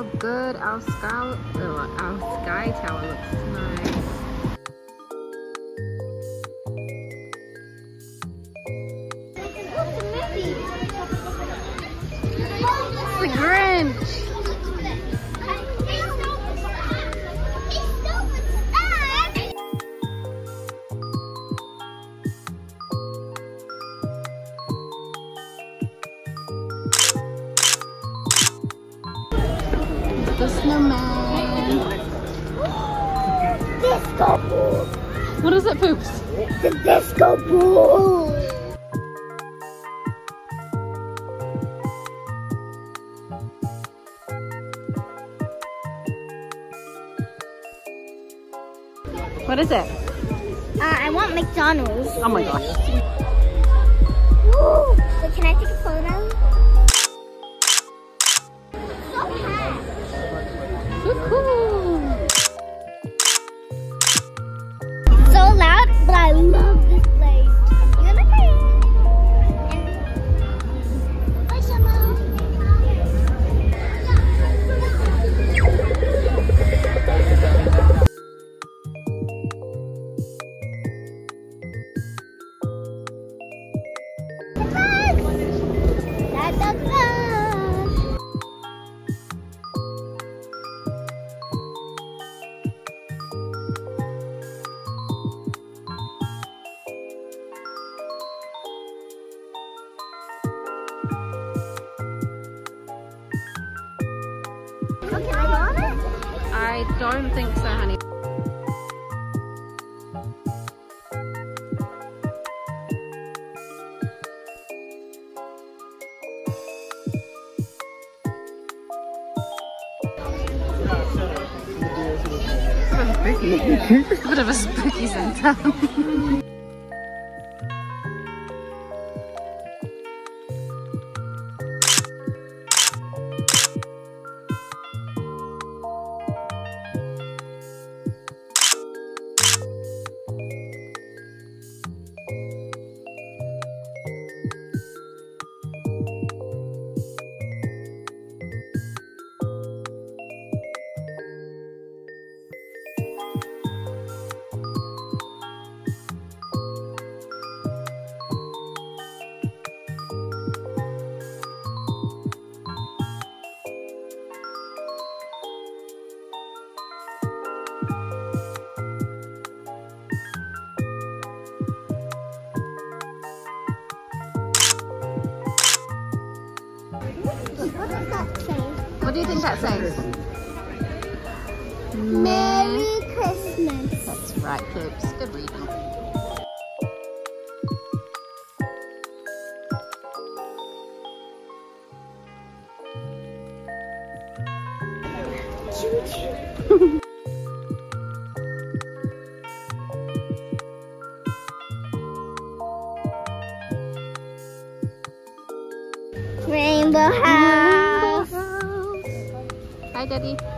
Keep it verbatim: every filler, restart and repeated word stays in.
how good our sky, uh, our sky tower looks tonight. It's the Grinch. The snowman. Disco ball. What is it, Poops? The disco ball. What is it? Uh, I want McDonald's. Oh my gosh. Woo. So can I take a photo? So cool. So loud, but I love this place. You gonna play? Bye, Shama. Da, da, da. Oh, can I go on it? I don't think so, honey. It's a bit of a spooky center. What does that say? What do you think that says? Merry Christmas. That's right, Poops. Good reading. Choo-choo. Rainbow house. Hi, Daddy.